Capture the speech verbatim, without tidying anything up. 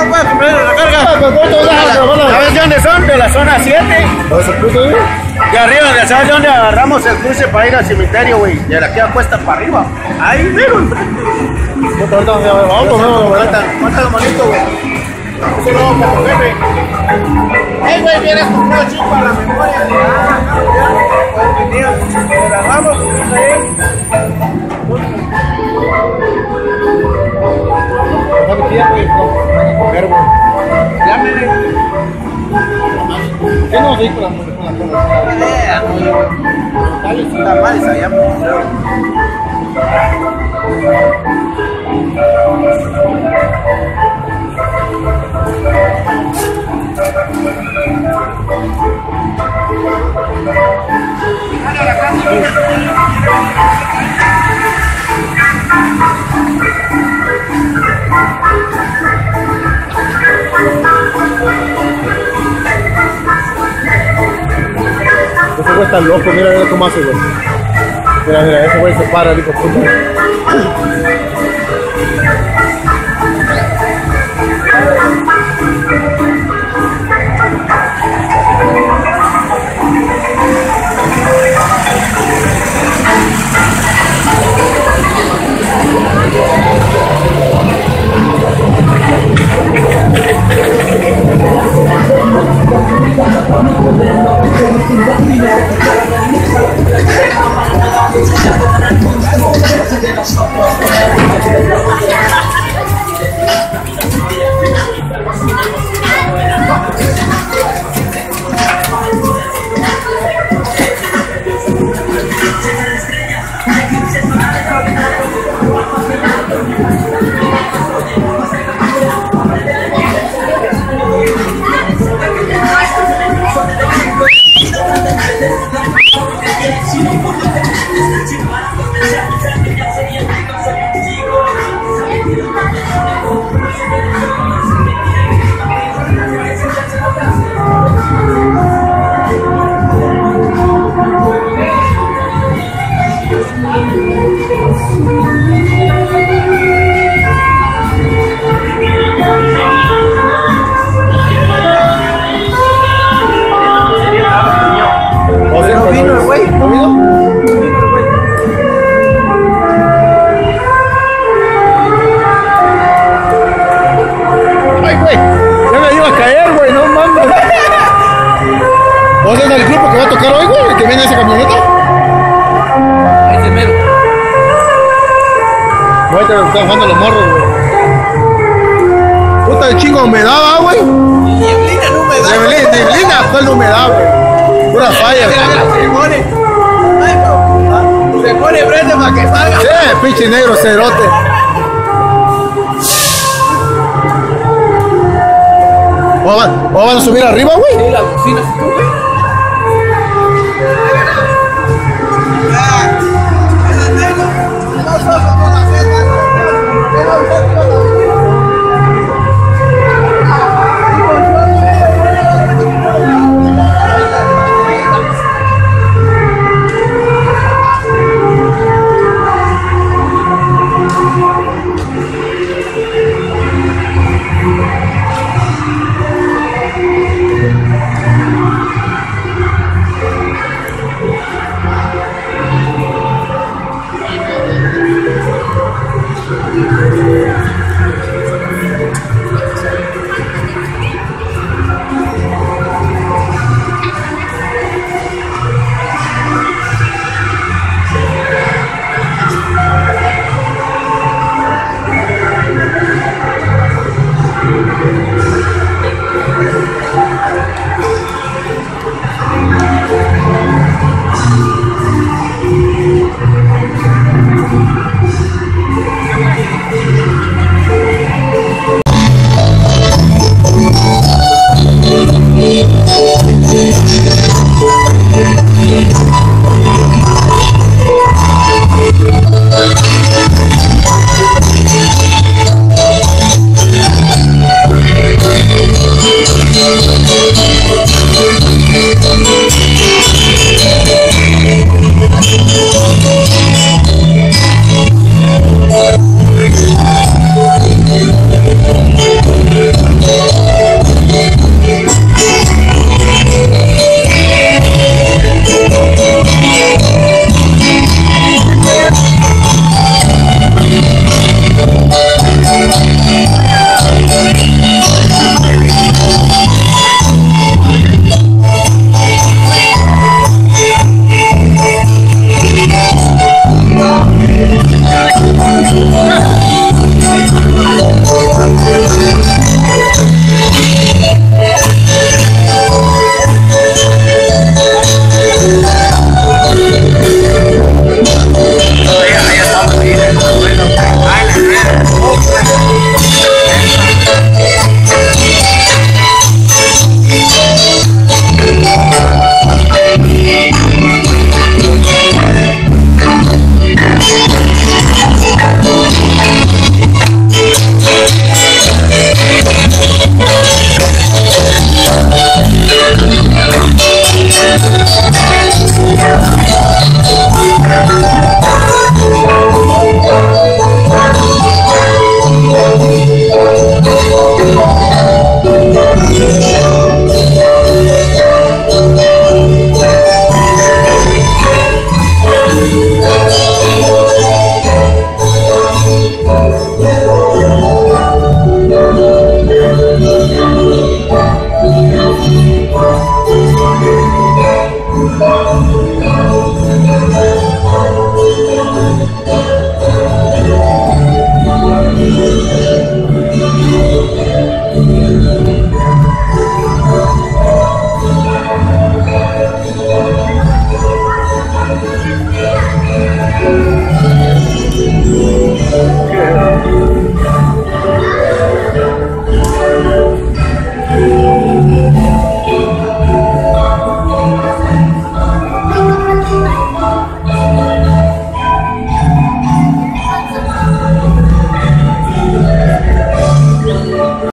puedo comprar la carga. ¿Sabes de dónde son? De la zona siete. De arriba, ¿sabes de dónde agarramos el cruce para ir al cementerio, güey? De aquí a cuesta para arriba. Ahí, mero. Falta lo bonito, güey. Eso lo vamos a coger, güey. Hey, güey, vienes con una chica para la memoria. Pues la vamos, ahí. ¿Qué nos dijo la mujer con la cola? Tamales allá. Ese güey está loco, mira, mira cómo hace, güey. Mira, mira, ese güey se para, dijo, puta. ¿Vos es del grupo que va a tocar hoy, güey? ¿El que viene esa camioneta? Ese mero. Güey, te están jugando los morros, güey. Puta de chingo de humedad, güey. Nieblina, no humedad. Nieblina, nieblina, fue la humedad, güey. Pura falla, güey. Se pone. Ay, bro. Se pone frente para que salga. Sí, pinche negro cerote. ¿O van, o van a subir arriba, güey? Sí, la bocina se sube.